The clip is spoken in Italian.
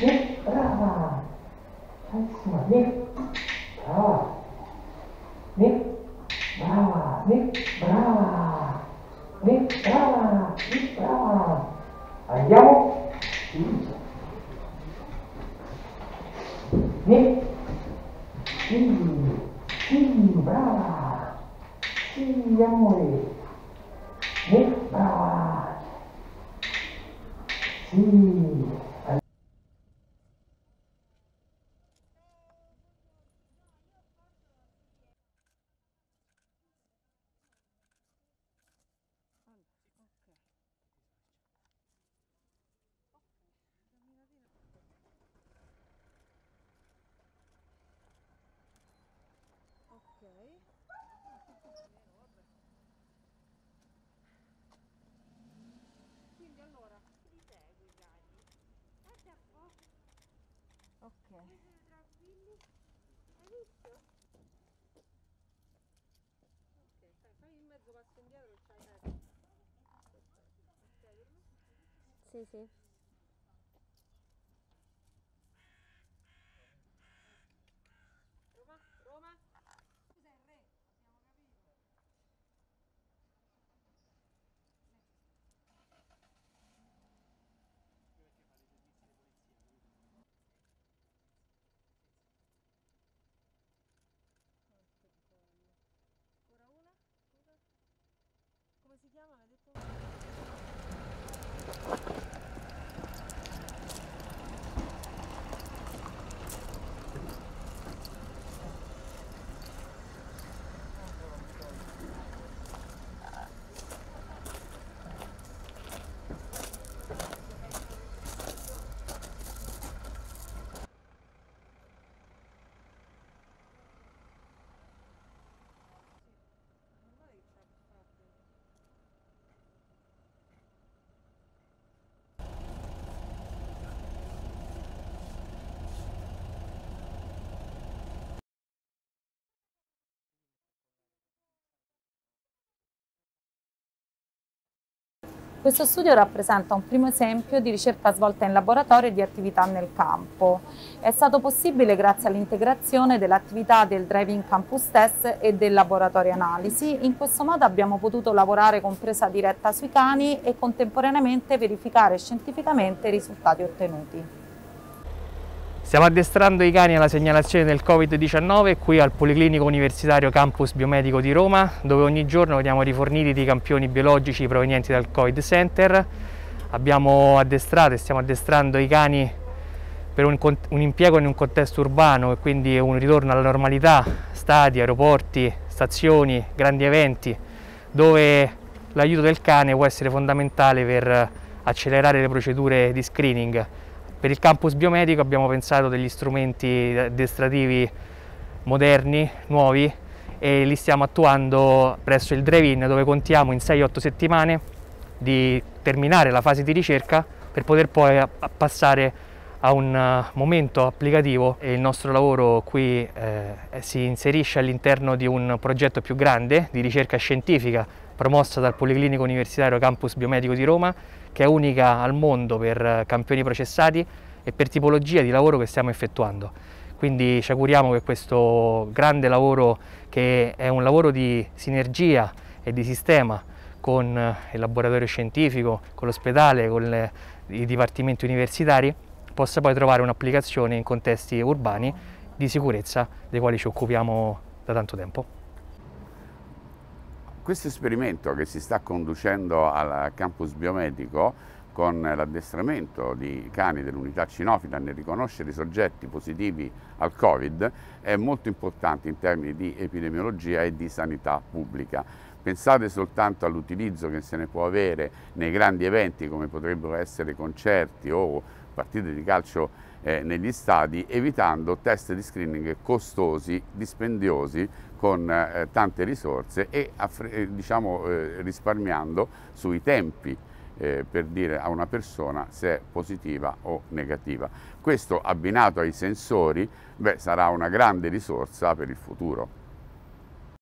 Nick, brava! Bravissima, Nick, brava! Nick, brava! Nick, brava! Nick, brava! Nick, brava! Andiamo? Sì. Nick, sì, sì, brava! Sì, amore! Nick, brava! Sì! Quindi allora li segui i cani. Guarda un po'. Ok. Siete tranquilli? Hai visto? Ok, fai in mezzo passo indietro, c'hai ok, per me? Sì, sì. Roma? Roma? Tu sei il re, abbiamo capito. Ancora una? Scusa? Come si chiama? L'hai detto? Questo studio rappresenta un primo esempio di ricerca svolta in laboratorio e di attività nel campo. È stato possibile grazie all'integrazione dell'attività del Drive-in Campus Test e del laboratorio analisi. In questo modo abbiamo potuto lavorare con presa diretta sui cani e contemporaneamente verificare scientificamente i risultati ottenuti. Stiamo addestrando i cani alla segnalazione del Covid-19 qui al Policlinico Universitario Campus Biomedico di Roma, dove ogni giorno veniamo riforniti di campioni biologici provenienti dal Covid Center. Abbiamo addestrato e stiamo addestrando i cani per un impiego in un contesto urbano e quindi un ritorno alla normalità, stadi, aeroporti, stazioni, grandi eventi, dove l'aiuto del cane può essere fondamentale per accelerare le procedure di screening. Per il campus biomedico abbiamo pensato degli strumenti addestrativi moderni, nuovi, e li stiamo attuando presso il drive-in, dove contiamo in 6-8 settimane di terminare la fase di ricerca per poter poi passare a un momento applicativo. E il nostro lavoro qui si inserisce all'interno di un progetto più grande di ricerca scientifica promossa dal Policlinico Universitario Campus Biomedico di Roma, che è unica al mondo per campioni processati e per tipologia di lavoro che stiamo effettuando. Quindi ci auguriamo che questo grande lavoro, che è un lavoro di sinergia e di sistema con il laboratorio scientifico, con l'ospedale, con i dipartimenti universitari, possa poi trovare un'applicazione in contesti urbani di sicurezza dei quali ci occupiamo da tanto tempo. Questo esperimento che si sta conducendo al campus biomedico con l'addestramento di cani dell'unità cinofila nel riconoscere i soggetti positivi al Covid è molto importante in termini di epidemiologia e di sanità pubblica. Pensate soltanto all'utilizzo che se ne può avere nei grandi eventi come potrebbero essere concerti o partite di calcio negli stadi, evitando test di screening costosi, dispendiosi, con tante risorse e diciamo, risparmiando sui tempi per dire a una persona se è positiva o negativa. Questo abbinato ai sensori sarà una grande risorsa per il futuro.